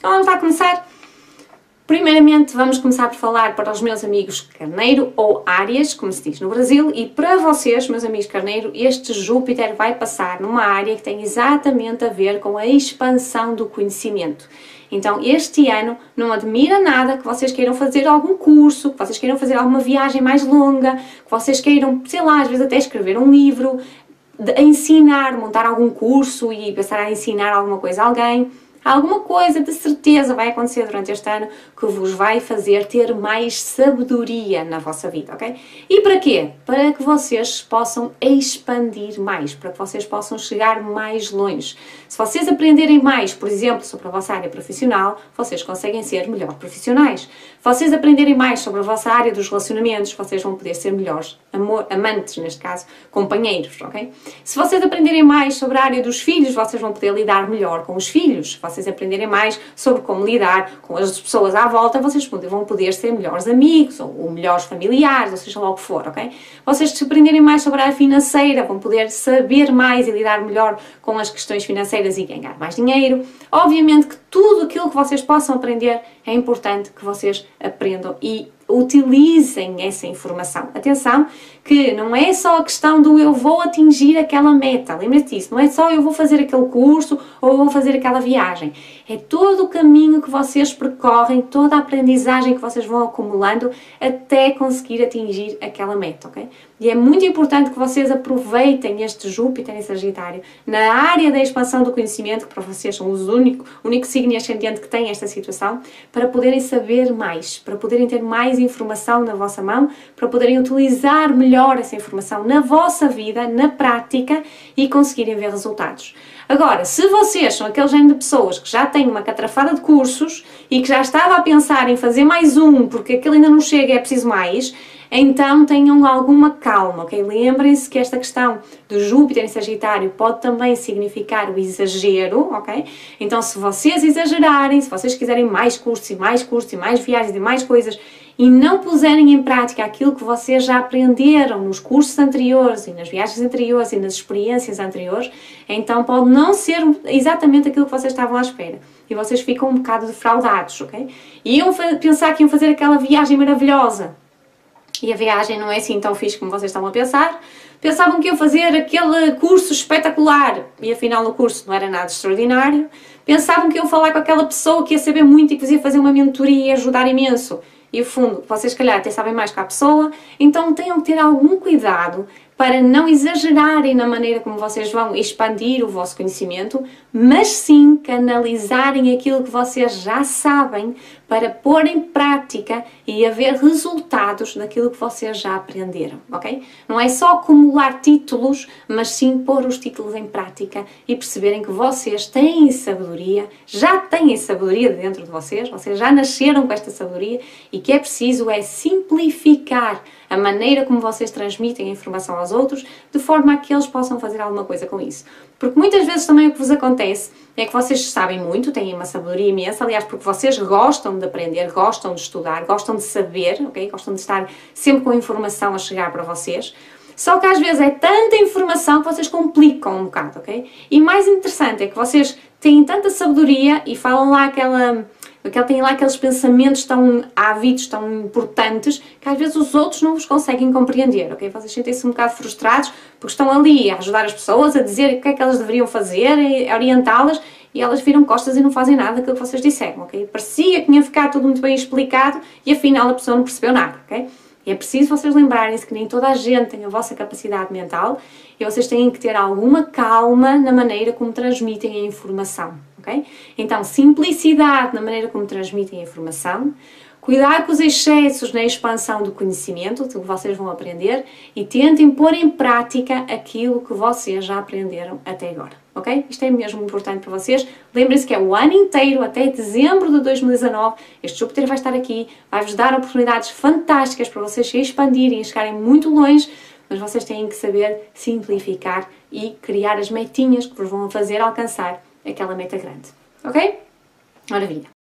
Então vamos lá começar? Primeiramente vamos começar por falar para os meus amigos Carneiro ou Áries, como se diz no Brasil, e para vocês, meus amigos Carneiro, este Júpiter vai passar numa área que tem exatamente a ver com a expansão do conhecimento. Então este ano não admira nada que vocês queiram fazer algum curso, que vocês queiram fazer alguma viagem mais longa, que vocês queiram, sei lá, às vezes até escrever um livro, ensinar, montar algum curso e passar a ensinar alguma coisa a alguém. Alguma coisa de certeza vai acontecer durante este ano que vos vai fazer ter mais sabedoria na vossa vida, ok? E para quê? Para que vocês possam expandir mais, para que vocês possam chegar mais longe. Se vocês aprenderem mais, por exemplo, sobre a vossa área profissional, vocês conseguem ser melhores profissionais. Se vocês aprenderem mais sobre a vossa área dos relacionamentos, vocês vão poder ser melhores amantes, neste caso, companheiros, ok? Se vocês aprenderem mais sobre a área dos filhos, vocês vão poder lidar melhor com os filhos. Se vocês aprenderem mais sobre como lidar com as pessoas à volta, vocês vão poder ser melhores amigos ou melhores familiares, ou seja lá o que for, ok? Vocês se aprenderem mais sobre a área financeira, vão poder saber mais e lidar melhor com as questões financeiras e ganhar mais dinheiro. Obviamente que tudo aquilo que vocês possam aprender é importante que vocês aprendam e utilizem essa informação. Atenção, que não é só a questão do eu vou atingir aquela meta, lembre-se disso, não é só eu vou fazer aquele curso ou eu vou fazer aquela viagem. É todo o caminho que vocês percorrem, toda a aprendizagem que vocês vão acumulando até conseguir atingir aquela meta, ok? E é muito importante que vocês aproveitem este Júpiter em Sagitário na área da expansão do conhecimento, que para vocês são o único signo ascendente que tem esta situação, para poderem saber mais, para poderem ter mais informação na vossa mão, para poderem utilizar melhor essa informação na vossa vida, na prática e conseguirem ver resultados. Agora, se vocês são aquele género de pessoas que já têm uma catrafada de cursos e que já estava a pensar em fazer mais um porque aquele ainda não chega e é preciso mais, então tenham alguma calma, ok? Lembrem-se que esta questão do Júpiter em Sagitário pode também significar o exagero, ok? Então se vocês exagerarem, se vocês quiserem mais cursos e mais cursos e mais viagens e mais coisas e não puserem em prática aquilo que vocês já aprenderam nos cursos anteriores e nas viagens anteriores e nas experiências anteriores, então pode não ser exatamente aquilo que vocês estavam à espera. E vocês ficam um bocado defraudados, ok? E iam pensar que iam fazer aquela viagem maravilhosa. E a viagem não é assim tão fixe como vocês estão a pensar. Pensavam que iam fazer aquele curso espetacular e afinal o curso não era nada extraordinário. Pensavam que iam falar com aquela pessoa que ia saber muito e que vos ia fazer uma mentoria e ajudar imenso. E no fundo, vocês se calhar até sabem mais que a pessoa, então tenham que ter algum cuidado para não exagerarem na maneira como vocês vão expandir o vosso conhecimento, mas sim canalizarem aquilo que vocês já sabem para pôr em prática e haver resultados daquilo que vocês já aprenderam, ok? Não é só acumular títulos, mas sim pôr os títulos em prática e perceberem que vocês têm sabedoria, já têm sabedoria dentro de vocês já nasceram com esta sabedoria e que é preciso é simplificar a maneira como vocês transmitem a informação aos outros, de forma a que eles possam fazer alguma coisa com isso. Porque muitas vezes também o que vos acontece é que vocês sabem muito, têm uma sabedoria imensa, aliás, porque vocês gostam de aprender, gostam de estudar, gostam de saber, ok? Gostam de estar sempre com informação a chegar para vocês. Só que às vezes é tanta informação que vocês complicam um bocado, ok? E mais interessante é que vocês têm tanta sabedoria e falam lá têm lá aqueles pensamentos tão ávidos, tão importantes, que às vezes os outros não vos conseguem compreender, ok? Vocês sentem-se um bocado frustrados porque estão ali a ajudar as pessoas, a dizer o que é que elas deveriam fazer, a orientá-las, e elas viram costas e não fazem nada daquilo que vocês disseram, ok? Parecia que tinha ficado tudo muito bem explicado e afinal a pessoa não percebeu nada, ok? E é preciso vocês lembrarem-se que nem toda a gente tem a vossa capacidade mental e vocês têm que ter alguma calma na maneira como transmitem a informação, ok? Então, simplicidade na maneira como transmitem a informação, cuidar com os excessos na expansão do conhecimento, do que vocês vão aprender, e tentem pôr em prática aquilo que vocês já aprenderam até agora, ok? Isto é mesmo importante para vocês. Lembrem-se que é o ano inteiro, até dezembro de 2019, este Júpiter vai estar aqui, vai-vos dar oportunidades fantásticas para vocês se expandirem e chegarem muito longe, mas vocês têm que saber simplificar e criar as metinhas que vos vão fazer alcançar aquela meta grande, ok? Maravilha!